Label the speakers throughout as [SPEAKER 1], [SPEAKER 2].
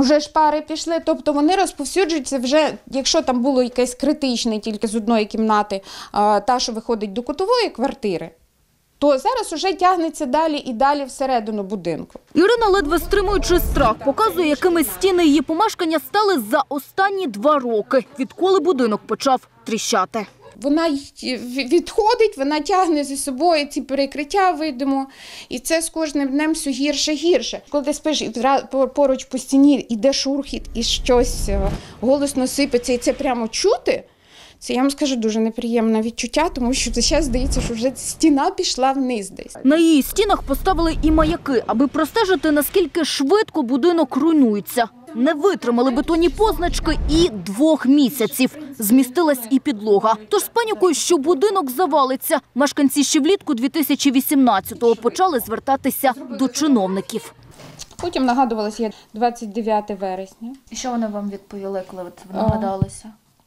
[SPEAKER 1] вже ж пари пішли, тобто вони розповсюджуються вже, якщо там було якесь критичне тільки з одної кімнати, та, що виходить до кутової квартири, то зараз уже тягнеться далі і далі всередину будинку.
[SPEAKER 2] Ірина, ледве стримуючи страх, показує, якими стіни її помешкання стали за останні 2 роки, відколи будинок почав тріщати.
[SPEAKER 1] Вона відходить, вона тягне за собою ці перекриття, видимо, і це з кожним днем все гірше і гірше. Коли ти спиш, і поруч по стіні йде шурхіт, і щось голосно сипеться, і це прямо чути, це, я вам скажу, дуже неприємне відчуття, тому що зараз здається, що вже стіна пішла вниз десь.
[SPEAKER 2] На її стінах поставили і маяки, аби простежити, наскільки швидко будинок руйнується. Не витримали бетонні позначки і 2 місяців. Змістилась і підлога. Тож з панікою, що будинок завалиться, мешканці ще влітку 2018-го почали звертатися до чиновників.
[SPEAKER 1] Потім нагадувалася 29 вересня.
[SPEAKER 3] І що вони вам відповіли, коли ви нагадалися?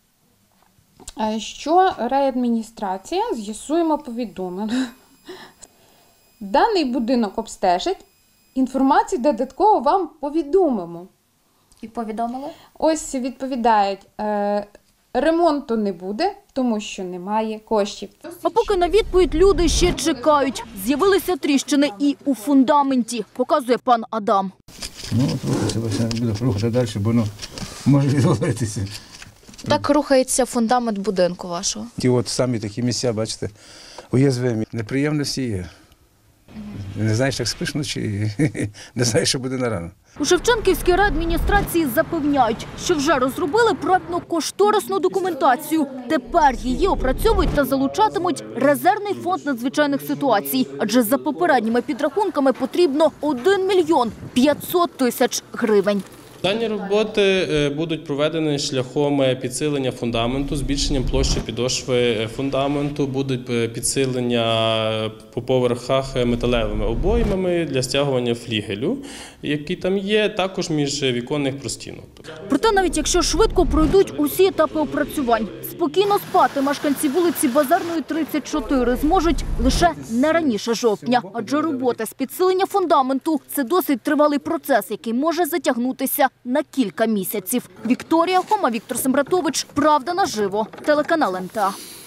[SPEAKER 1] Що райадміністрація, з'ясуємо, повідомила. Даний будинок обстежить, інформацію додатково вам повідомимо.
[SPEAKER 3] І повідомили?
[SPEAKER 1] Ось відповідають, ремонту не буде, тому що немає коштів.
[SPEAKER 2] А поки на відповідь люди ще чекають. З'явилися тріщини і у фундаменті, показує пан Адам.
[SPEAKER 4] Ну, рухатися, буду рухати далі, бо може відвалитися.
[SPEAKER 3] Так рухається фундамент будинку вашого?
[SPEAKER 4] Ті от самі такі місця, бачите, уязвимі. Неприємності є. Не знаєш, як спиш вночі, не знаєш, що буде на рано.
[SPEAKER 2] У Шевченківській райадміністрації запевняють, що вже розробили проектно-кошторисну документацію. Тепер її опрацьовують та залучатимуть резервний фонд надзвичайних ситуацій. Адже за попередніми підрахунками потрібно 1 мільйон 500 тисяч гривень.
[SPEAKER 5] Дані роботи будуть проведені шляхом підсилення фундаменту, збільшенням площі підошви фундаменту, будуть підсилення по поверхах металевими обоймами для стягування флігелю, які там є, також міжвіконних простінок.
[SPEAKER 2] Проте навіть якщо швидко пройдуть усі етапи опрацювань, спокійно спати мешканці вулиці Базарної, 34 зможуть лише не раніше жовтня. Адже робота з підсилення фундаменту – це досить тривалий процес, який може затягнутися на кілька місяців. Вікторія Хома, Віктор Сембратович. Правда наживо. Телеканал НТА.